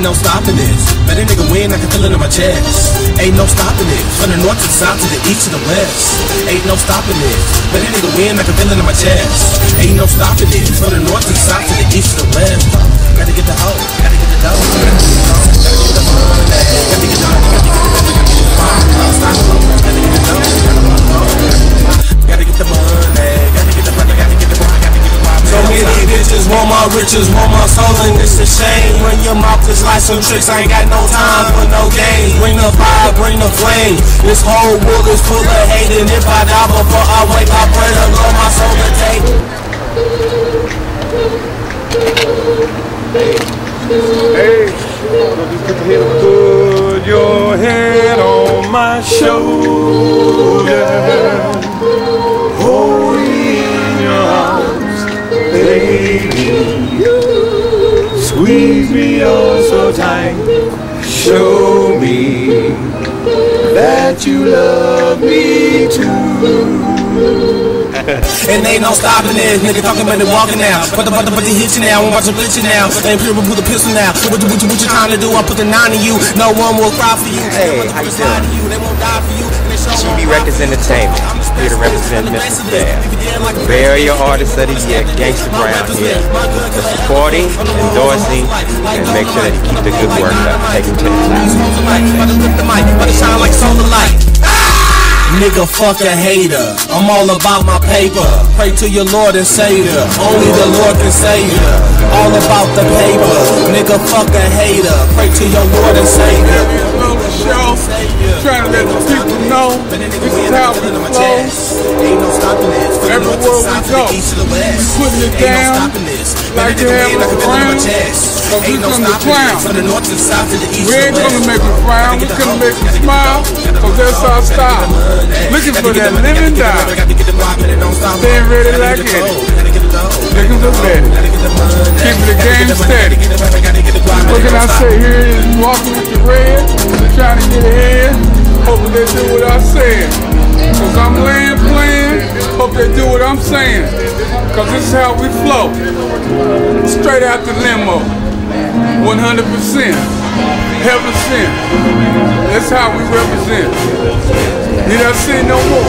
Ain't no stopping this. Let a nigga win, I can feel it in my chest. Ain't no stopping this. From the north to the south to the east to the west. Ain't no stopping this. Let a nigga win, I can feel it in my chest. Ain't no stopping this. From the north to the south to the east to the west. Gotta get the hoe, gotta get the dough, gotta get the money, gotta get the money, gotta get the money, gotta get the dough, gotta get the money, gotta get the money, gotta get the money, gotta get the money. So many bitches want my riches, want my soul, and it's a shame. Run your mouth just like some tricks, I ain't got no time for no games. Bring the fire, bring the flame. This whole world is full of hate, and if I die before I wake, I pray to Lord my soul to take. Hey, put your head on my shoulder, hold me in your arms, baby, squeeze me oh so tight, show me that you love me too. And ain't no stopping this, nigga talking about the walking now. But the hit you now, I'm about to blitz you now. Ain't people put the pistol now. What you trying to do? I put the 9 in you. No one will cry for you. Hey, how you doing? They won't die for you. GB Records Entertainment, here to represent Mr. Fab. Bay Area Artist of the Year, Gangsta Brown here. For supporting, endorsing, and make sure that you keep the good work up. Take him to the Nigga, fuck a hater. I'm all about my paper. Pray to your Lord and Savior. Only the Lord can save you. All about the paper. Nigga, fuck a hater. Pray to your Lord and Savior. Show, trying to let the people know this is how we flow. Everywhere we go, we putting it down like they have a frown. So we gonna clown. We ain't gonna make you frown, we gonna make you smile. Cause that's our style. Looking for that living die. Staying ready like it. Looking for ready. Keeping the game steady. What can I say? Here it is, walking with the red, trying to get ahead. Hoping they do what I said. Cause I'm laying playing, hope they do what I'm saying. Cause this is how we flow. Straight out the limo. 100%. Heaven sent. That's how we represent. You don't see no more.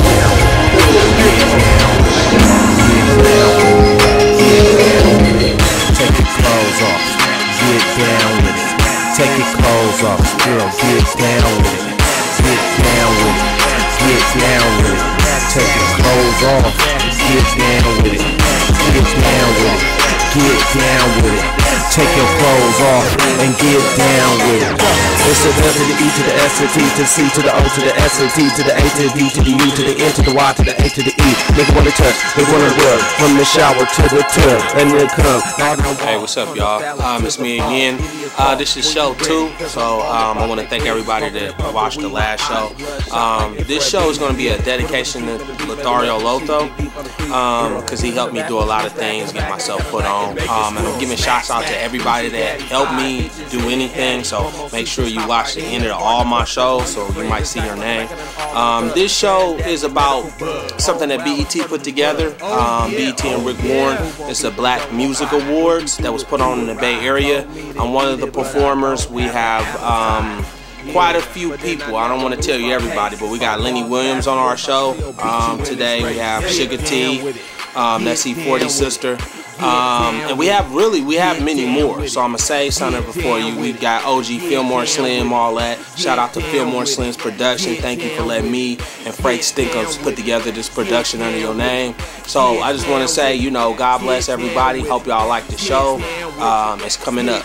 Take your clothes off, get down with it. Take your clothes off, girl, get down with it. Get down with it, get down with it. Take your clothes off, get down with it. Get down with it, get down with it. Take your clothes off and get down with it. It's the L to the E to the S to the T to the C to the O to the S to the T to the A to the D to the U to the N to the Y to the A to the E. They wanna touch, they wanna rub, from the shower to the tub, and then come. Hey, what's up, y'all? It's me again. This is show 2, so I want to thank everybody that watched the last show. This show is going to be a dedication to Lothario Lotho, because he helped me do a lot of things, get myself put on. And I'm giving shots out to everybody that helped me do anything, so make sure you watch the end of all my shows so you might see your name. This show is about something that BET put together. BET and Rick Warren. It's the Black Music Awards that was put on in the Bay Area. I'm one of the performers. We have quite a few people. I don't want to tell you everybody, but we got Lenny Williams on our show today. We have Suga T, that's E40's sister. And we have many more. So I'm gonna say something before you. We've got OG Filmore Slim, all that. Shout out to Filmore Slim's production. Thank you for letting me and Frank Stinkums put together this production under your name. So I just want to say, you know, God bless everybody. Hope y'all like the show. It's coming up.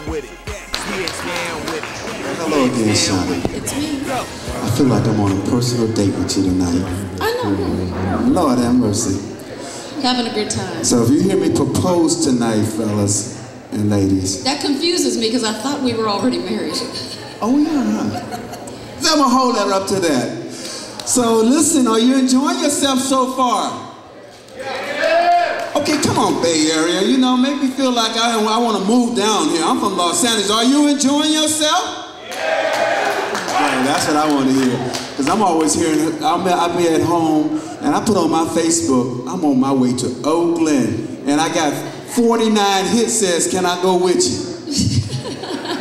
Hello again, Shawty. It's me. I feel like I'm on a personal date with you tonight. I know. Lord have mercy. Having a good time. So if you hear me propose tonight, fellas and ladies. That confuses me because I thought we were already married. Oh yeah. So I'm gonna hold that up to that. So listen, are you enjoying yourself so far? Okay, come on, Bay Area. You know, make me feel like I want to move down here. I'm from Los Angeles. Are you enjoying yourself? Yeah, that's what I want to hear. Because I'm always hearing, I'll be at home, and I put on my Facebook, I'm on my way to Oakland, and I got 49 hits says, can I go with you?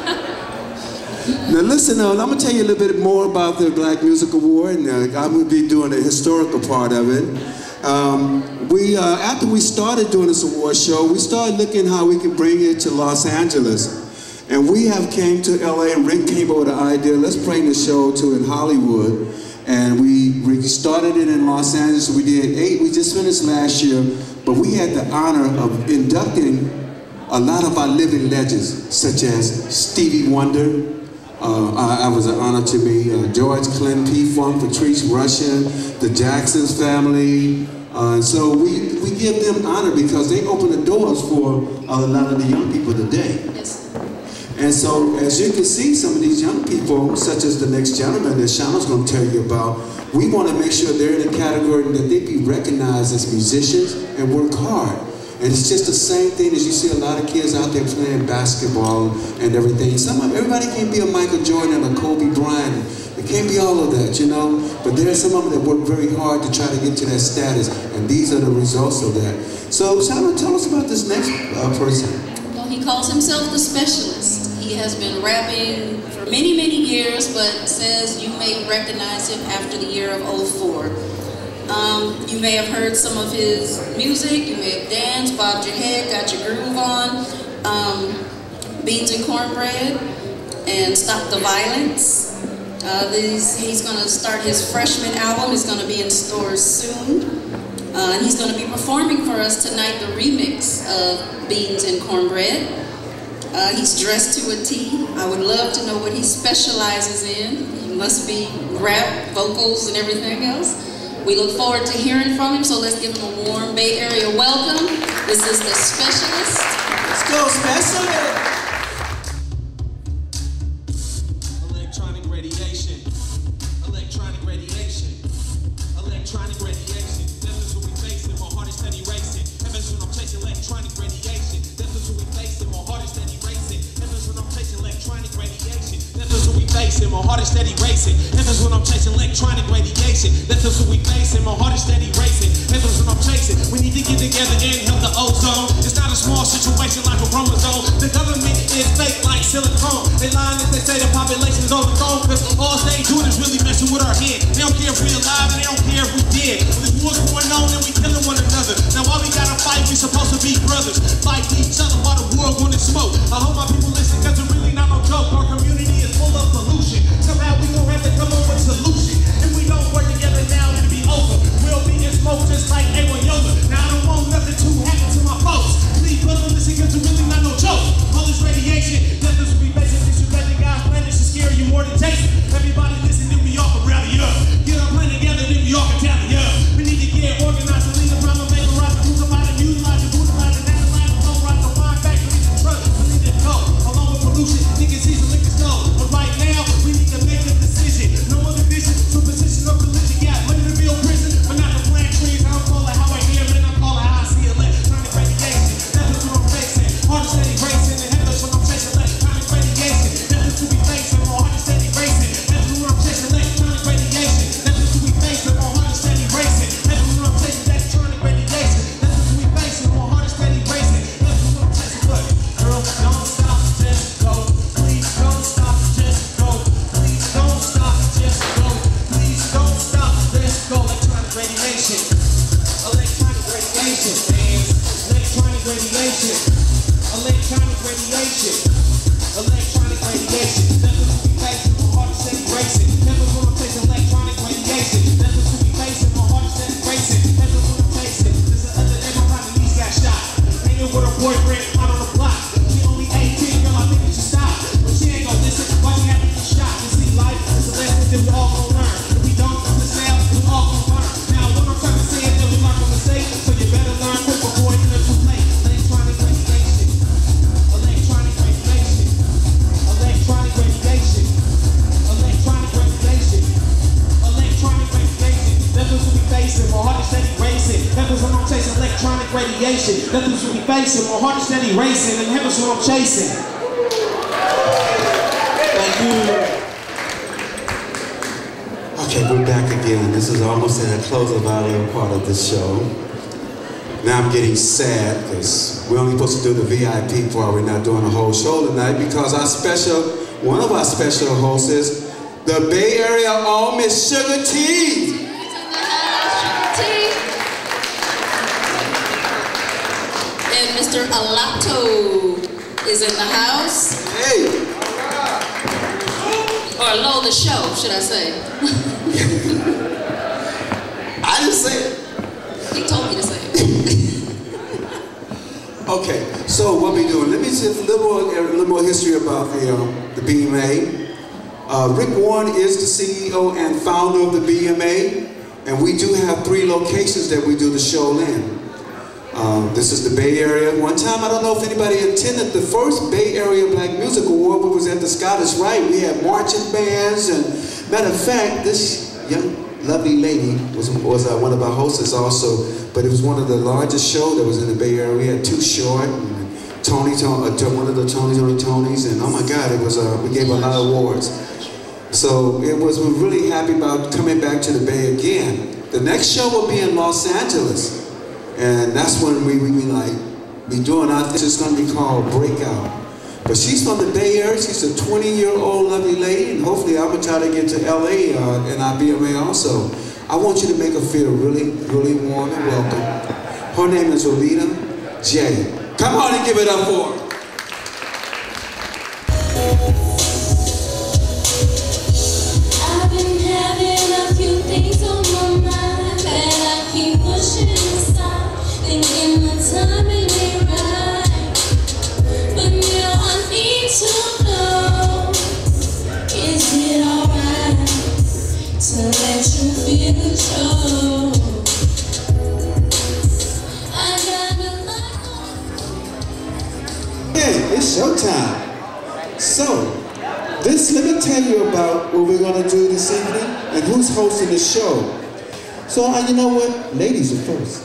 Now listen, I'm going to tell you a little bit more about the Black Music Award, and I'm going to be doing the historical part of it. After we started doing this award show, we started looking how we could bring it to Los Angeles. And we have came to LA, and Rick came up with the idea, let's bring the show to in Hollywood. And we started it in Los Angeles. We did 8, we just finished last year, but we had the honor of inducting a lot of our living legends, such as Stevie Wonder. I was an honor to me, George Clinton, P-Funk, Patrice Rushen, the Jacksons family. So we give them honor because they open the doors for a lot of the young people today. Yes. And so, as you can see, some of these young people, such as the next gentleman that Shauna's going to tell you about, we want to make sure they're in a category that they be recognized as musicians and work hard. And it's just the same thing as you see a lot of kids out there playing basketball and everything. Everybody can't be a Michael Jordan or a Kobe Bryant. It can't be all of that, you know? But there are some of them that work very hard to try to get to that status, and these are the results of that. So, Shauna, tell us about this next person. Well, he calls himself the Specialist. He has been rapping for many, many years, but says you may recognize him after the year of '04. You may have heard some of his music, you may have danced, bobbed your head, got your groove on, Beans and Cornbread, and Stop the Violence. He's going to start his freshman album. It's going to be in stores soon. And he's going to be performing for us tonight the remix of Beans and Cornbread. He's dressed to a T. I would love to know what he specializes in. He must be rap, vocals, and everything else. We look forward to hearing from him, so let's give him a warm Bay Area welcome. This is the Specialist. Let's go, Specialist! Electronic radiation. Electronic radiation. Electronic radiation. This is what we facing. My heart is steady racing. Heaven's when I'm chasing electronic radiation. This is what we facing. My heart is steady racing. Heaven's when I'm chasing electronic radiation. This is what we facing. My heart is steady racing. Heaven's when I'm chasing electronic radiation. This is what we facing. My heart is steady racing. Heaven's when I'm chasing. We need to get together and help the ozone. It's not a small situation like a chromosome. The government is fake like silicone. They lying if they say the population is overgrown, cause all they doing is really messing with our head. They don't care if we alive and they don't care if we dead. This war's going on and we killing one another. Now why we gotta fight? We supposed to be brothers. Fight each other while the war going to smoke. I hope my people listen, cause it's really not no joke. Our community is full of pollution. Somehow we gon' have to come up with solution. If we don't work together now, it'll be over. We'll be in smoke just like A1 Yoga. Now I don't want nothing to happen to my folks. Please brother, listen, cause it's really not no joke. All this radiation, death is be basic. Disrespect the God's plan, it should scare you more than taste it. Everybody listen, then we all can rally up. Get our plan together, then we all can tally up. We need to get organized, and leave the problem, vaporize, use the body, utilize it, brutalize it, analyze it, don't rise the wine back, we need to trust, we need to go. Along with pollution, niggas see some niggas know. But right now, we need to make a decision. No other vision, so position of religion, got money to build prison, but not to plant trees. I don't call it how I hear it, and I call it how I see it. Electronic radiation, that's what I'm facing. Heart is steady racing, and heaven's what I'm chasing. Electronic radiation, that's what we facing. My heart is steady racing, that's what I'm chasing. Electronic radiation, that's what we facing. My heart is steady racing, that's what I'm chasing. Electronic radiation, that's what we facing. My heart is steady racing, that's what I'm chasing. But girl, don't stop, just go. Please don't stop, just go. Please don't stop, just go. Please don't stop, let's go. Electronic radiation, electronic radiation, man. Electronic radiation, electronic radiation, electronic radiation. That's what we facing. My heart is steady racing. That's what I'm facing. Electronic radiation. That's what we facing. My heart is steady racing. That's what I'm facing. This the other day my partner niece got shot. Hanging with her boyfriend out on the block. She only 18, girl. I think you should stop. But she ain't gon' listen. Why she had to get shot? You see, life is a lesson that we all gon' learn. If we don't understand, we all gon' learn. Now what I'm trying to say is that we learn from mistakes, so you better learn quick before it's too late. Electronic radiation. Electronic radiation. Electronic radiation. Electronic radiation. Electronic radiation. That's what we facing. My heart is steady racing. That's what I'm chasing. Electronic radiation. That's what we facing. My heart is steady racing, and heaven's what I'm chasing. Thank you. Okay, we're back again. This is almost in the close of our little part of the show. Now I'm getting sad because we're only supposed to do the VIP part. We're not doing the whole show tonight because our special one of our special hosts is the Bay Area own Miss Suga T. And Mr. Alato is in the house. Hey. Or Lo the show, should I say? I didn't say it. He told me to say it. Okay, so what we doing? Let me say a little more history about the BMA. Rick Warren is the CEO and founder of the BMA, and we do have 3 locations that we do the show in. This is the Bay Area. One time, I don't know if anybody attended the first Bay Area Black Music Award, which was at the Scottish Rite. We had marching bands, and matter of fact, this young lovely lady was one of our hosts also, but it was one of the largest shows that was in the Bay Area. We had Too Short, and one of the Tonys, and oh my God, it was we gave a lot of awards. So we're really happy about coming back to the Bay again. The next show will be in Los Angeles. And that's when we be doing our thing. It's going to be called Breakout. But she's from the Bay Area. She's a 20-year-old lovely lady. And hopefully I'm going to try to get to LA and our BMA also. I want you to make her feel really, really warm and welcome. Her name is Olita J. Come on and give it up for her. I've been having a few things on my mind that I keep pushing aside, thinking the timing ain't right. But now I need to know, is it alright to let you feel the show? I got a lot. Hey, it's showtime. So, let me tell you about what we're going to do this evening and who's hosting the show. So, you know what? Ladies are first.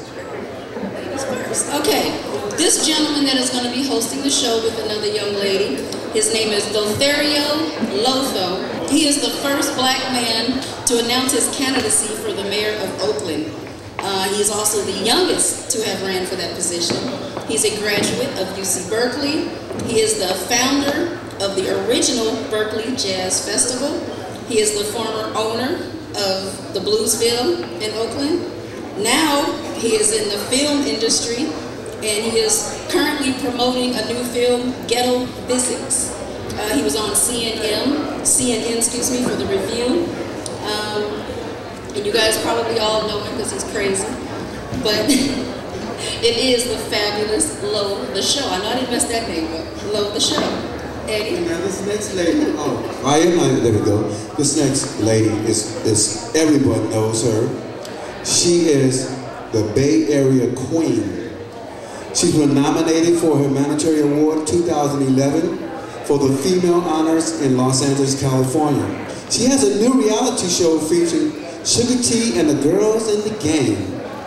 Okay, this gentleman that is going to be hosting the show with another young lady, his name is Lothario Lotho. He is the first black man to announce his candidacy for the mayor of Oakland. He is also the youngest to have ran for that position. He's a graduate of UC Berkeley. He is the founder of the original Berkeley Jazz Festival. He is the former owner of the Bluesville in Oakland. Now he is in the film industry, and he is currently promoting a new film, Ghetto Physics. He was on CNN, for the review. And you guys probably all know him because he's crazy. But it is the fabulous Lo the Show. I know I didn't mess that name up. Lo the Show. Eddie? Now this next lady, there we go. This next lady is everyone knows her. She is the Bay Area Queen. She's been nominated for her Humanitarian Award 2011 for the Female Honors in Los Angeles, California. She has a new reality show featuring Suga T and the Girls in the Game.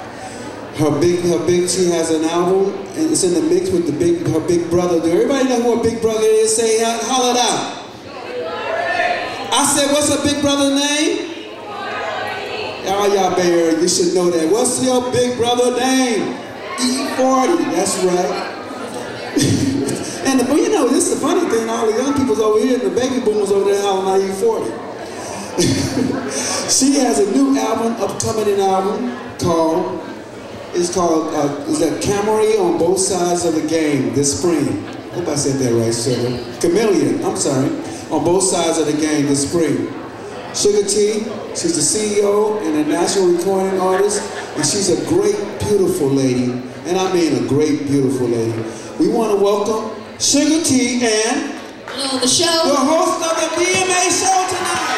She has an album, and it's in the mix with her big brother. Do everybody know who her big brother is? Say, holler it out. I said, what's her big brother's name? Oh, y'all Bay Area, you should know that. What's your big brother's name? E40, that's right. And you know, this is the funny thing, all the young people's over here and the baby boomers over there hollering at E40. She has a new album, upcoming album, called Camry on Both Sides of the Game this spring. Hope I said that right, Suga. Chameleon, I'm sorry. On Both Sides of the Game this spring. Suga T, she's the CEO and a national recording artist, and she's a great, beautiful lady. And I mean a great, beautiful lady. We want to welcome Suga T and Lo the Show, the host of the BMA show tonight.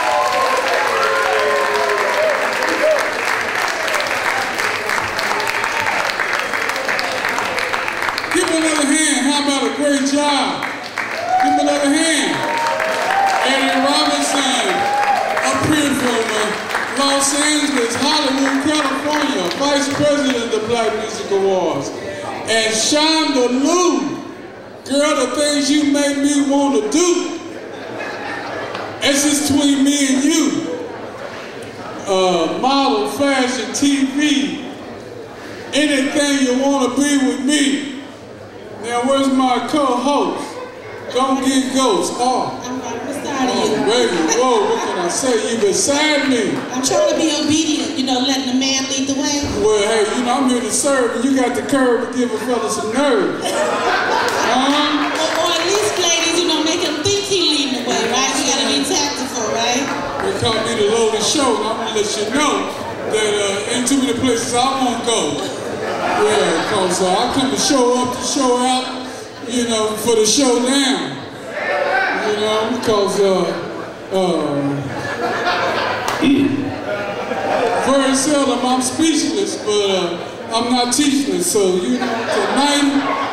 Give me another hand. How about a great job? Give me another hand. Eddie Robinson, up here from Los Angeles, Hollywood, California, Vice President of the Black Music Awards. And Shonda Lou, girl, the things you make me want to do. It's just between me and you. Model, fashion, TV, anything you want to be with me. Now, where's my co-host? Don't get ghost. Oh. proud of you. Baby, whoa, what can I say? You beside me. I'm trying to be obedient, you know, letting the man lead the way. Well, hey, you know, I'm here to serve, and you got the curve to give a fella some nerve. Or at least, ladies, you know, make him think he leading the way, right? You gotta be tactful, right? They call me the loaded show, and I'm gonna let you know that ain't too many places I won't go. Yeah, because I come to show up, to show out, you know, for the showdown. You know, because very seldom I'm speechless, but I'm not teachless. So, you know, tonight,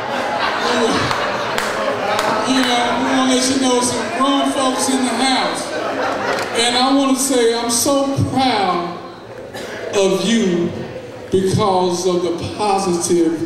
you know, we want to let you know some grown folks in the house. And I want to say I'm so proud of you because of the positive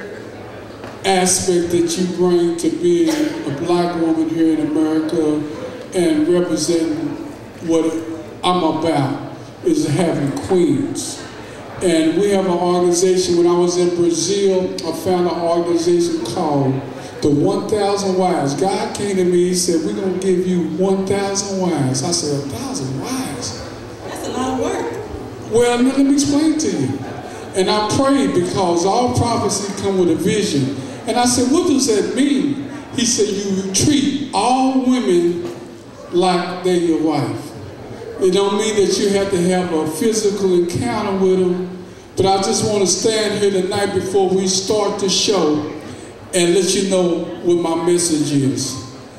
aspect that you bring to being a black woman here in America and representing what I'm about, is having queens. And we have an organization. When I was in Brazil, I found an organization called the 1,000 Wives. God came to me, he said, we're going to give you 1,000 wives. I said, 1,000 wives? That's a lot of work. Well, let me explain to you. And I prayed because all prophecy come with a vision. And I said, what does that mean? He said, you treat all women like they're your wife. It don't mean that you have to have a physical encounter with them, but I just want to stand here tonight before we start the show and let you know what my message is.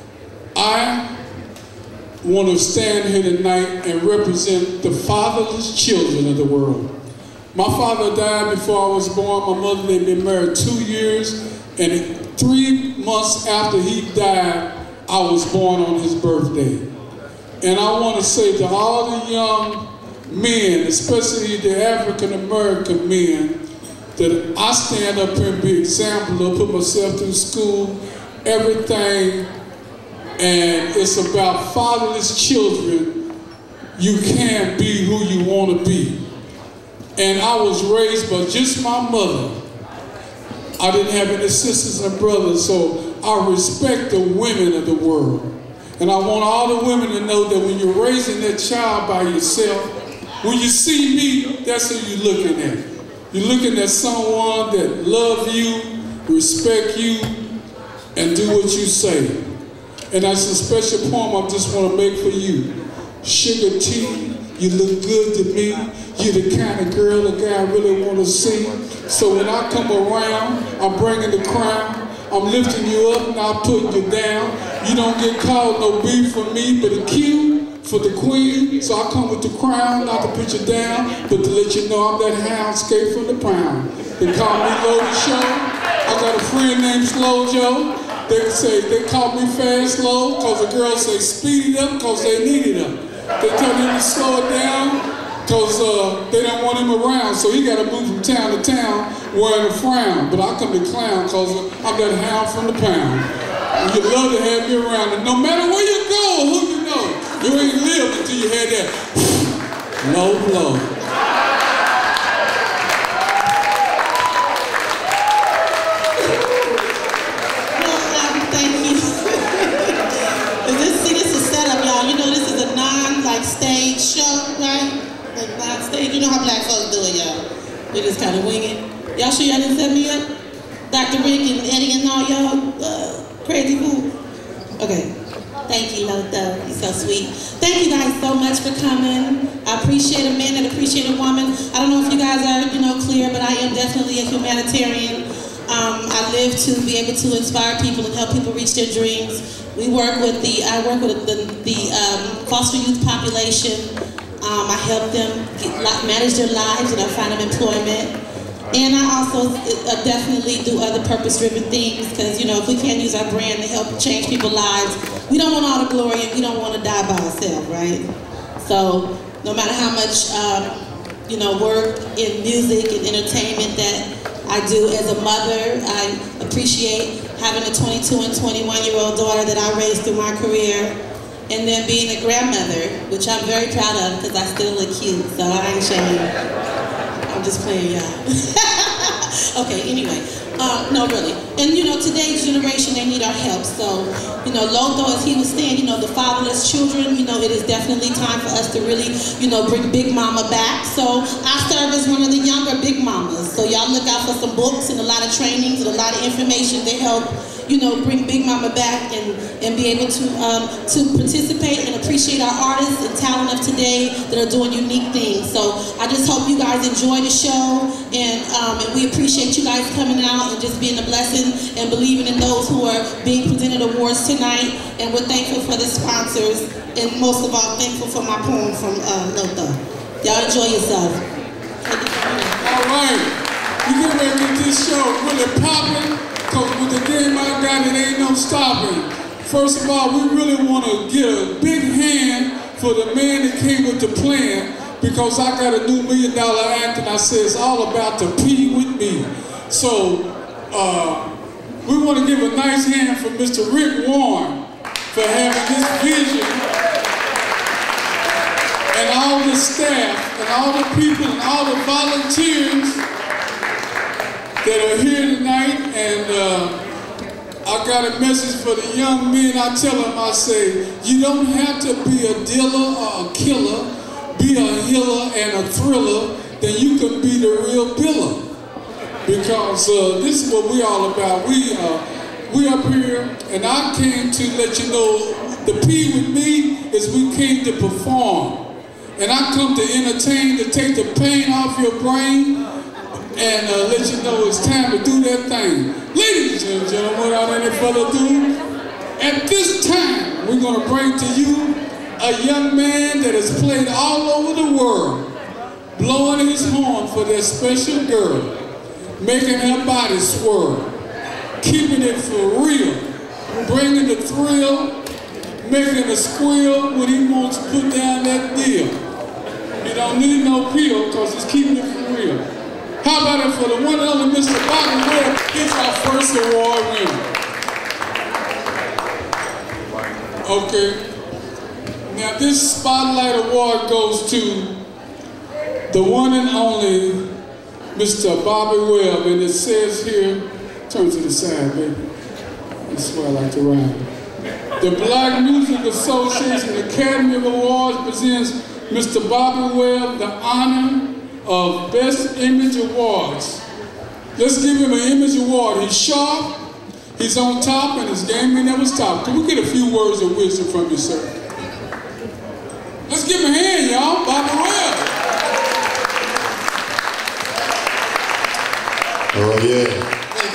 I want to stand here tonight and represent the fatherless children of the world. My father died before I was born. My mother, they'd been married 2 years, and 3 months after he died, I was born on his birthday. And I want to say to all the young men, especially the African-American men, that I stand up here and be an example of, put myself through school, everything, and it's about fatherless children. You can't be who you want to be. And I was raised by just my mother. I didn't have any sisters and brothers, so I respect the women of the world. And I want all the women to know that when you're raising that child by yourself, when you see me, that's who you're looking at. You're looking at someone that loves you, respect you, and do what you say. And that's a special poem I just want to make for you. Sugar tea, you look good to me. You're the kind of girl a guy really want to see. So when I come around, I'm bringing the crown. I'm lifting you up, not putting you down. You don't get called no B for me, but a Q for the queen. So I come with the crown, not to put you down, but to let you know I'm that hound escaped from the pound. They call me Loaded Show. I got a friend named Slow Joe. They call me Fast Slow, because the girls say speed it up because they need it up. They tell him to slow it down because they don't want him around. So he got to move from town to town wearing a frown. But I come to clown because I'm that hound from the pound. And you love to have me around. And no matter where you go, who you know, you ain't lived until you had that low blow. Stage show, right? Like non-stage. You know how black folks do it, y'all. We just kind of wing it. Y'all sure y'all didn't set me up? Dr. Rick and Eddie and all y'all crazy fools? Okay. Thank you, Lotho. You're so sweet. Thank you guys so much for coming. I appreciate a man and appreciate a woman. I don't know if you guys are, clear, but I am definitely a humanitarian. I live to be able to inspire people and help people reach their dreams. I work with the foster youth population. I help them manage their lives and I find them employment. And I also definitely do other purpose-driven things because, if we can't use our brand to help change people's lives, we don't want all the glory and we don't want to die by ourselves, right? So no matter how much, work in music and entertainment that I do as a mother, I appreciate having a 22 and 21-year-old daughter that I raised through my career, and then being a grandmother, which I'm very proud of because I still look cute, so I ain't ashamed. I'm just playing, y'all. Okay, anyway. No, really. And, you know, today's generation, they need our help. So, you know, Lotho, as he was saying, you know, the fatherless children, you know, it is definitely time for us to really, you know, bring Big Mama back. So I serve as one of the younger Big Mamas. So y'all look out for some books and a lot of trainings and a lot of information to help, you know, bring Big Mama back and be able to participate and appreciate our artists and talent of today that are doing unique things. So I just hope you guys enjoy the show, and we appreciate you guys coming out and just being a blessing and believing in those who are being presented awards tonight. And we're thankful for the sponsors, and most of all, thankful for my poem from Lotho. Y'all enjoy yourself. All right, we get ready to get this show really popping. Because with the game I got, it ain't no stopping. First of all, we really want to get a big hand for the man that came with the plan, because I got a new $1 Million act, and I said it's all about the P with me. So we want to give a nice hand for Mr. Rick Warren for having this vision, and all the staff, and all the people, and all the volunteers that are here tonight. And I got a message for the young men. I tell them, I say, you don't have to be a dealer or a killer, be a healer and a thriller, then you can be the real biller. Because this is what we all about. We up here, and I came to let you know, the P with me is we came to perform. And I come to entertain, to take the pain off your brain, and let you know it's time to do that thing. Ladies and gentlemen, without any further ado, at this time, we're going to bring to you a young man that has played all over the world, blowing his horn for that special girl, making her body swirl, keeping it for real, bringing the thrill, making a squeal when he wants to put down that deal. You don't need no pill, because he's keeping it for real. How about it for the one and only Mr. Bobby Webb? He's our first award winner. Okay. Now this Spotlight Award goes to the one and only Mr. Bobby Webb, and it says here, turn to the side, baby. That's where I like to ride. The Black Music Association Academy of Awards presents Mr. Bobby Webb the honor of Best Image Awards. Let's give him an Image Award. He's sharp, he's on top, and his game may never stop. Can we get a few words of wisdom from you, sir? Let's give him a hand, y'all. Bobby Webb. Oh yeah, thank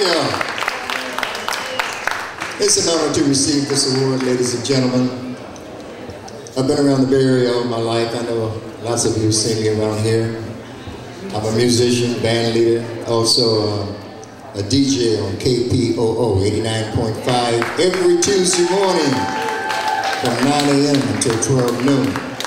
you. It's an honor to receive this award, ladies and gentlemen. I've been around the Bay Area all my life. I know lots of you see me around here. I'm a musician, band leader, also a DJ on KPOO 89.5 every Tuesday morning from 9 a.m. until 12 noon.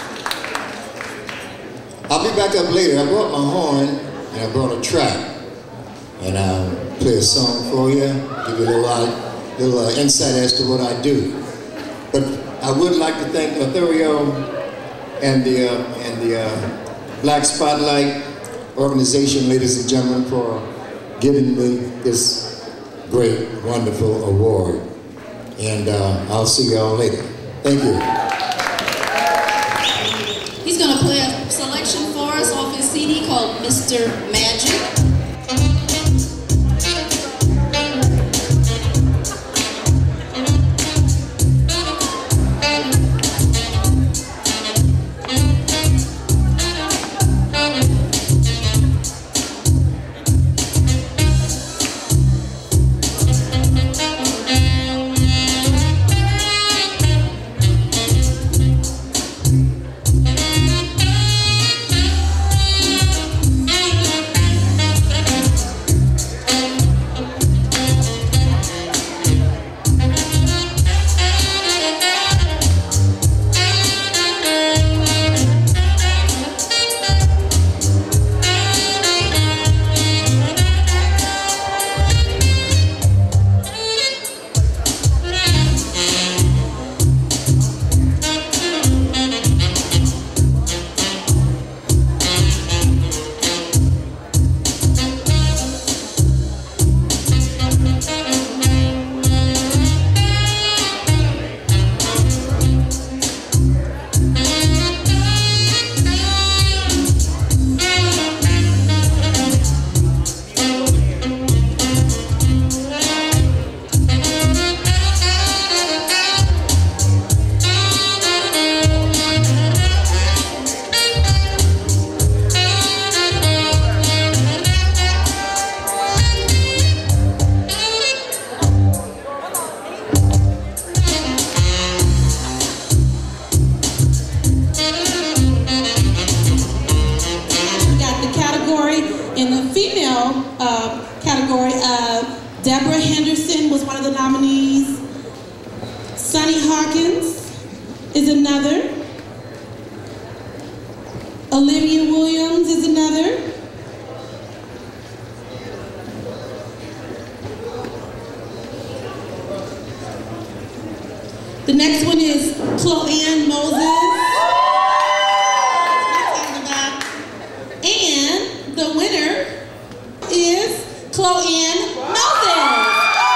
I'll be back up later. I brought my horn and I brought a track, and I'll play a song for you, give you a little insight as to what I do. But I would like to thank Lothario and the Black Spotlight organization, ladies and gentlemen, for giving me this great, wonderful award. And I'll see y'all later. Thank you. He's going to play a selection for us off his CD called Mr. Magic. The next one is Chloe Moses. And the winner is Chloe Moses.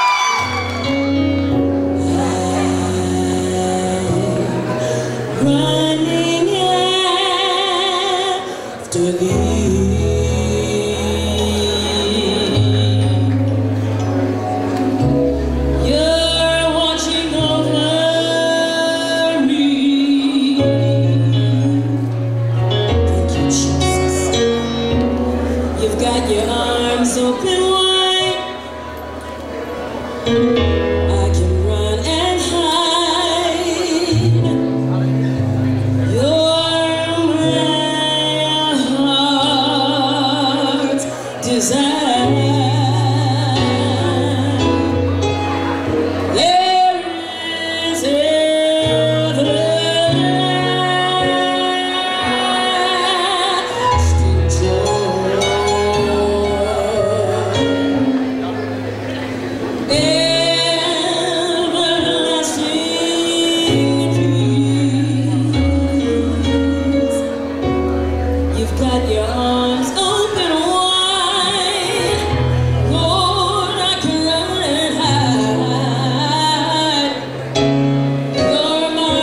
Running after thee. You're watching over me. Thank you, Jesus. You've got your arms open wide. I can run and hide. You're my heart's desire. There is everlasting joy. Everlasting peace. You've got your arms open wide. Lord, I can run and hide. You're my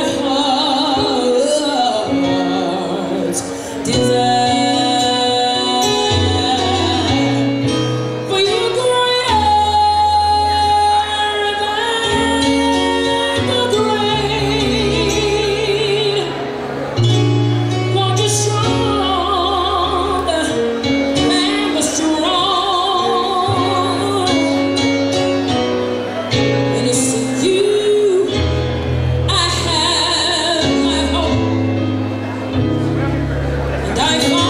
heart's desire. For you're greater than the great. Lord, you're strong and the strong. And it's in you I have my hope. And I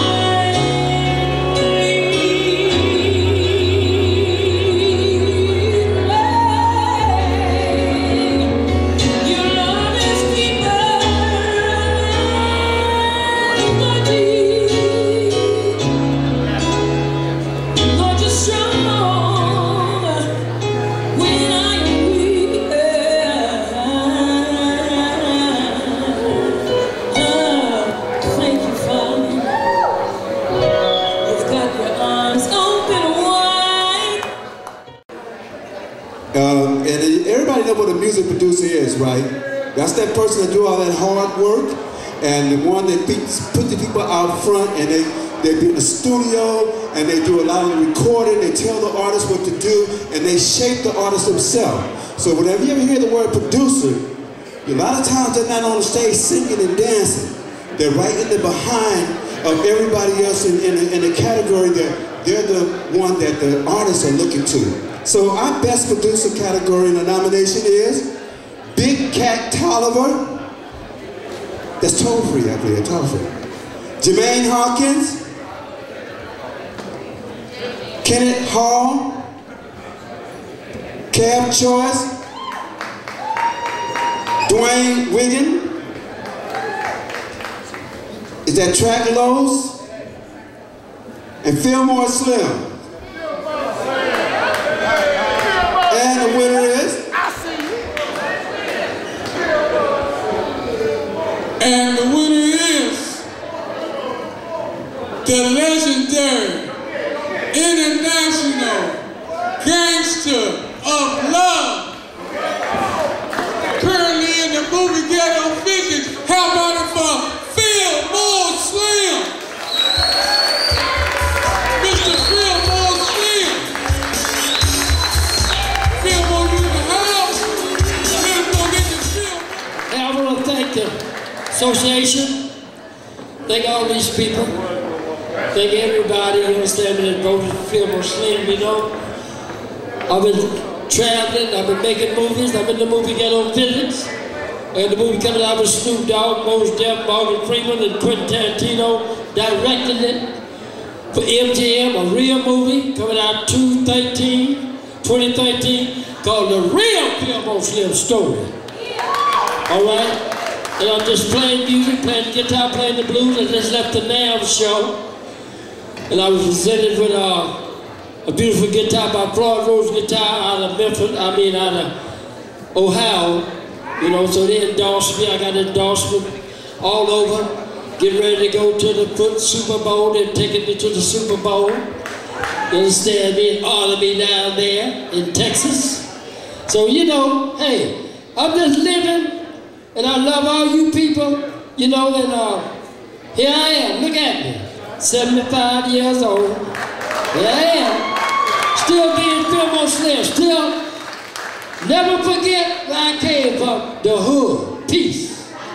your love is deeper than the deep. Lord, you're strong when I am weak. Thank you, Father. You've got your arms open wide. And everybody know what a music producer is, right? That's that person that do all that hard work, and the one that put the people out front, and they be in the studio, and they do a lot of the recording, they tell the artist what to do, and they shape the artist themselves. So whenever you ever hear the word producer, a lot of times they're not on the stage singing and dancing. They're right in the behind of everybody else in the category that they're the one that the artists are looking to. So our best producer category in the nomination is Big Cat Tolliver. That's toll free, I believe, toll free. Jermaine Hawkins, Kenneth Hall, Cab Choice, Dwayne Wiggin. Is that Track Lowe's? And Filmore Slim. And the winner is? And the winner is the legendary international gangster of love. Currently in the movie Ghetto Visions. How about it for Filmore Slim? Mr. Filmore Slim. Filmore, you in the house. Let's go get the film. Hey, I want to thank the association, thank all these people, thank everybody, you understand me, that voted for Filmore Slim, you know. I've been traveling, I've been making movies, I'm in the movie Ghetto Visions, and the movie coming out with Snoop Dogg, Mos Def, Morgan Freeman, and Quentin Tarantino directing it for MGM, a real movie, coming out 2013, called The Real Filmore Slim Story. All right? And I'm just playing music, playing the guitar, playing the blues. I just left the NAMM show. And I was presented with a beautiful guitar by Floyd Rose Guitar out of Memphis, out of Ohio. You know, so they endorsed me. I got endorsement all over. Getting ready to go to the Super Bowl. They're taking me to the Super Bowl. You understand me? Honor me down there in Texas. So, you know, hey, I'm just living, and I love all you people, you know, and here I am. Look at me. 75 years old. Here I am. Still being Filmore Slim. Still never forget where I came from. The hood. Peace.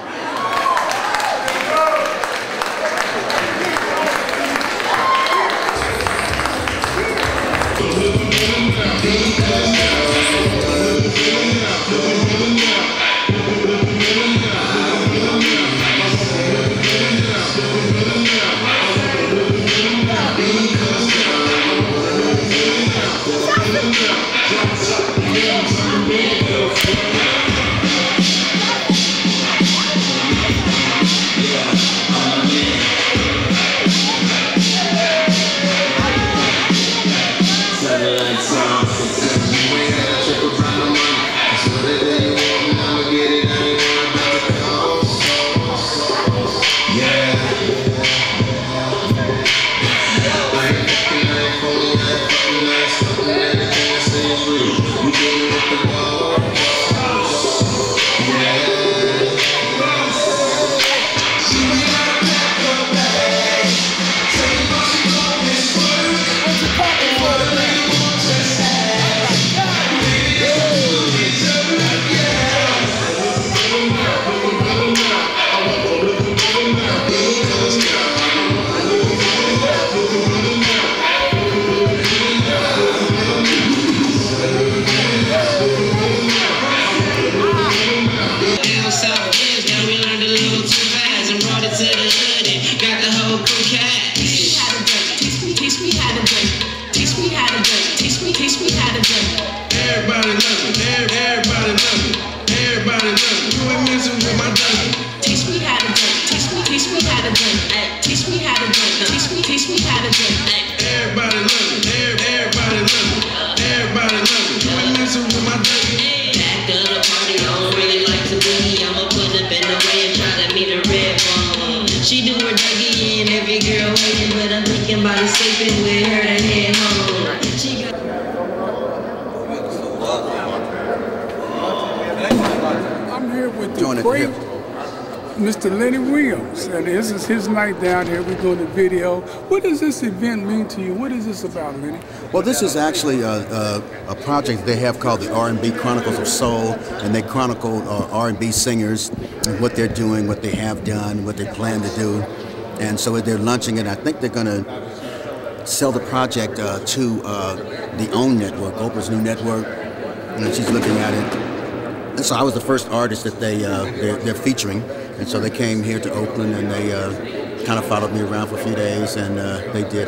Mr. Lenny Williams, and this is his night down here. We're doing the video. What does this event mean to you? What is this about, Lenny? Well, this is actually a project they have called the R&B Chronicles of Soul, and they chronicle R&B singers and what they're doing, what they have done, what they plan to do. And so they're launching it. I think they're going to sell the project to the OWN network, Oprah's new network, and she's looking at it. And so I was the first artist that they're featuring. And so they came here to Oakland, and they kind of followed me around for a few days, and they did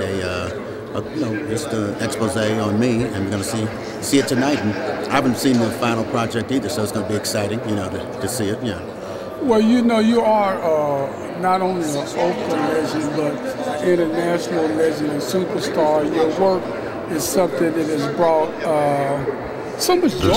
just an expose on me, and we're going to see it tonight. And I haven't seen the final project either, so it's going to be exciting, you know, to see it. Yeah. Well, you know, you are not only an Oakland legend, but an international legend and superstar. Your work is something that has brought so much joy.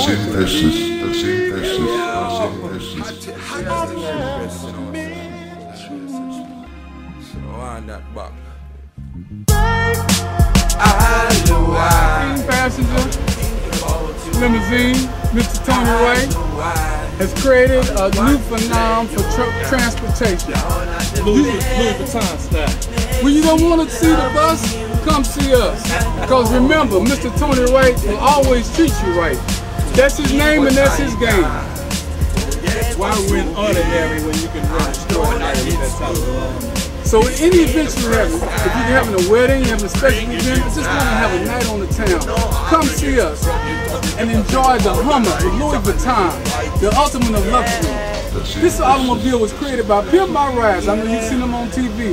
Passenger, limousine, Mr. Tony Ray has created a new phenomenon for transportation. Louis Vuitton style. When you don't want to see the bus, come see us. Because remember, Mr. Tony Ray will always treat you right. That's his name and that's his game. Why we're ordinary when you can run extraordinary with that type of So any event you're having, if you're having a wedding, you're having a special event, just want to have a night on the town, come see us and enjoy the Hummer, the Louis Vuitton, the ultimate of luxury. This automobile was created by Pimp My Rides. I know you've seen them on TV.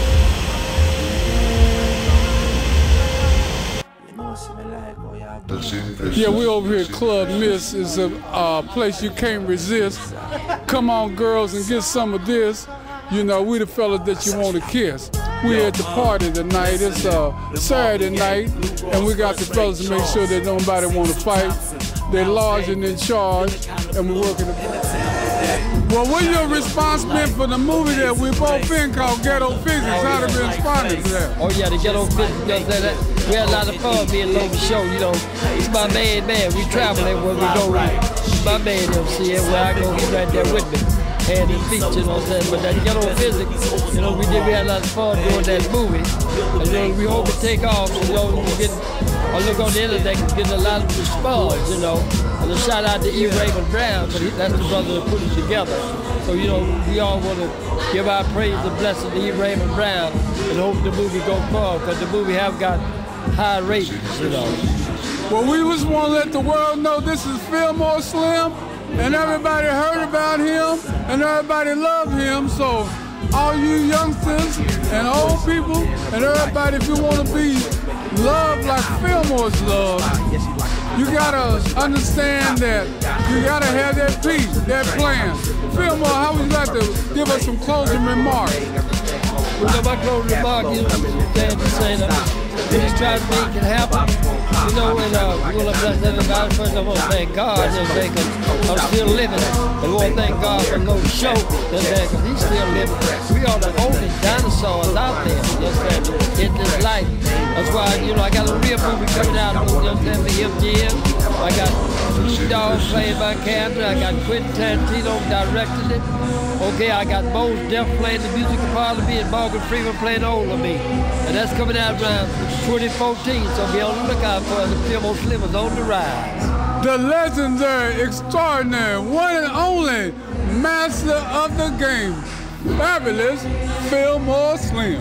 Yeah, we're over here at Club Miss. It's a place you can't resist. Come on, girls, and get some of this. You know, we the fellas that you want to kiss. We're at the party tonight. It's Saturday night, and we got the fellas to make sure that nobody want to fight. They're large and in charge, and we're working. Well, what's your response been for the movie that we both in called Ghetto Physics? How they responded to that? Oh yeah, the Ghetto Physics, you know that. We had a lot of fun being on the show, you know. He's my man. We travel everywhere we go. He's my man, MC. Everywhere I go, he's right there with me. Hand and feet, you know what I'm saying? But that Ghetto Physics, you know, we had a lot of fun doing that movie. And, you know, we hope it take off, you know, I look on the internet, getting a lot of response, you know. And a shout out to E. Raymond Brown, but that's the brother that put it together. So, you know, we all want to give our praise and blessing to E. Raymond Brown and hope the movie go far, because the movie have got high ratings, you know. Well, we just want to let the world know this is Filmore Slim, and everybody heard about him, and everybody love him. So all you youngsters and old people and everybody, if you want to be loved like Filmore's loved, you gotta understand that you gotta have that peace, that plan. Filmore, how would you like to give us some closing remarks? Well, my closing remark is to say that we just try to make it happen. You know, and we want to bless everybody. First, I want to thank God, because I'm still living. And we want to thank God for no show, because he's still living. We are the oldest dinosaurs out there, in this life. That's why, you know, I got a real movie coming out, for MGM. I got Snoop Dogg playing my character. I got Quentin Tarantino directing it. Okay, I got Mos Def playing the musical part of me and Morgan Freeman playing all of me. And that's coming out around 2014, so be on the lookout for the Filmore Slim is on the rise. The legendary, extraordinary, one and only master of the game, fabulous Filmore Slim.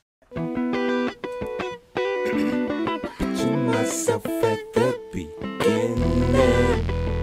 Picture myself at the beginning.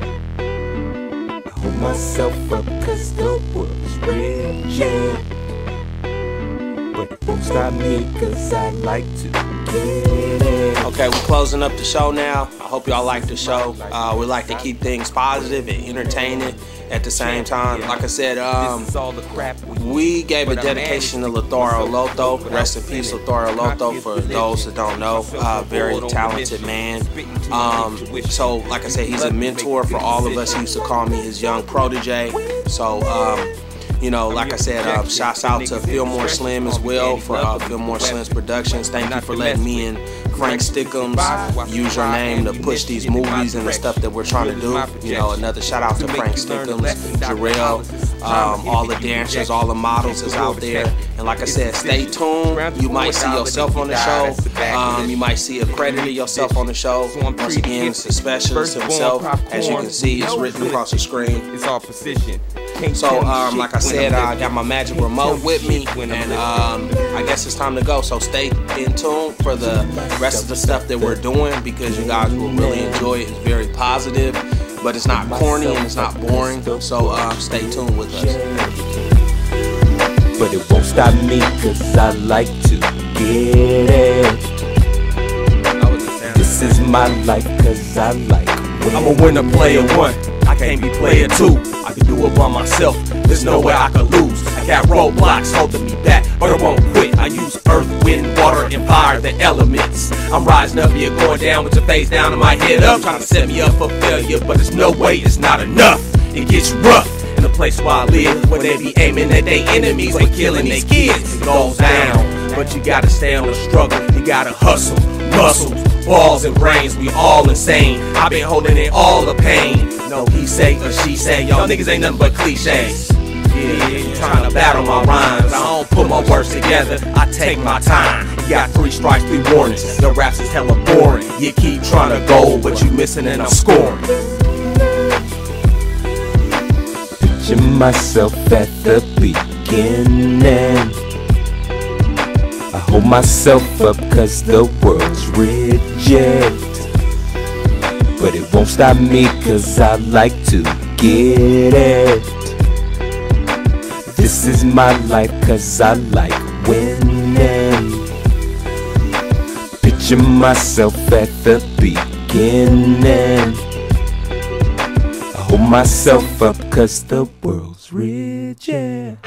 I hold myself up cause the world's raging. But it won't stop me cause I like to get it. Okay, we're closing up the show now. I hope y'all like the show. We like to keep things positive and entertaining at the same time. Like I said, we gave a dedication to Lothario Lotho. Rest in peace, Lothario Lotho, for those that don't know. Very talented man. So, like I said, he's a mentor for all of us. He used to call me his young protege. So, you know, like I said, shouts out to Filmore Slim as well for Filmore Slim's Productions. Thank you for letting me and Frank Stickums use your name to push these movies and the stuff that we're trying to do. You know, another shout out to Frank Stickums, Jarrell, all the dancers, all the models is out there. And like I said, stay tuned. You might see yourself on the show. You might see a credit of yourself on the show. Once again, it's the specialist himself. As you can see, it's written across the screen. It's all precision. So, like I said, I got my magic remote with me, and I guess it's time to go. So stay in tune for the rest of the stuff that we're doing, because you guys will really enjoy it. It's very positive, but it's not corny and it's not boring. So stay tuned with us. But it won't stop me cause I like to get it. This is my life cause I like winning. I'm a winner, player one. I can't be player two. I can do it by myself. There's no way I could lose. I got roadblocks holding me back, but I won't quit. I use earth, wind, water, and fire, the elements. I'm rising up, you're going down with your face down and my head up, trying to set me up for failure, but there's no way, it's not enough. It gets rough in the place where I live, where they be aiming at their enemies, but killing their kids. It goes down, but you gotta stay on the struggle. You gotta hustle, muscles, balls and brains, we all insane. I've been holding in all the pain. No, he say or she say, y'all niggas ain't nothing but cliches. Yeah, you trying to battle my rhymes. I don't put my words together, I take my time. You got 3 strikes, 3 warnings. Your raps is hella boring. You keep trying to go, but you missing and I'm scoring. Picture myself at the beginning. I hold myself up cause the world's rigid. But it won't stop me cause I like to get it. This is my life cause I like winning. Picture myself at the beginning. I hold myself up cause the world's rigid.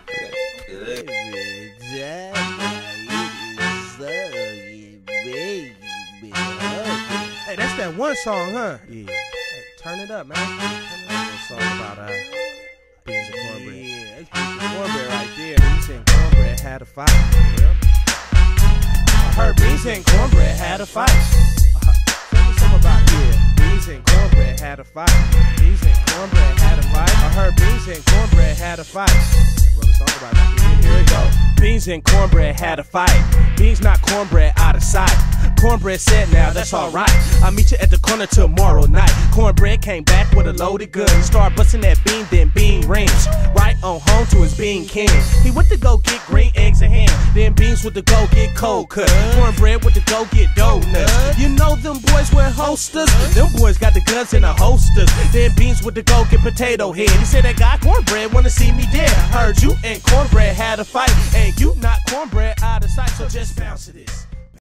Hey, that's that one song, huh? Yeah. Hey, turn it up, man. Turn it up. Song about beans and cornbread. Yeah, that's beans and cornbread right there. Beans and cornbread had a fight. Well, I heard beans and cornbread had a fight. Tell me something about it. Yeah, beans and cornbread had a fight. Beans and cornbread had a fight. I heard beans and cornbread had a fight. Wrote a song about it. Here it goes. Beans and cornbread had a fight. Beans not cornbread out of sight. Cornbread said, now that's alright. I'll meet you at the corner tomorrow night. Cornbread came back with a loaded gun. Started busting that bean, then bean rings. Right on home to his bean king. He went to go get green eggs and ham. Then beans went to go get cold cut. Cornbread went to go get donuts. You know them boys were hosters. Them boys got the guns in the holsters. Then beans went to go get potato head. He said that guy cornbread wanna see me dead. Heard you and cornbread had a fight. And you not cornbread out of sight, so just bounce to this.